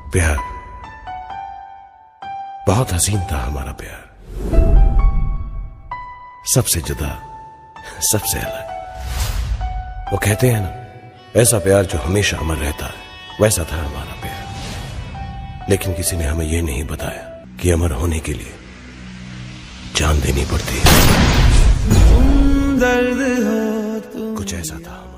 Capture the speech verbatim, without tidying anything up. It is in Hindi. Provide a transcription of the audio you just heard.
प्यार बहुत हसीन था हमारा प्यार, सबसे जुदा, सबसे अलग। वो कहते हैं ना, ऐसा प्यार जो हमेशा अमर रहता है, वैसा था हमारा प्यार। लेकिन किसी ने हमें यह नहीं बताया कि अमर होने के लिए जान देनी पड़ती है। तुम दर्द हो तुम, कुछ ऐसा था।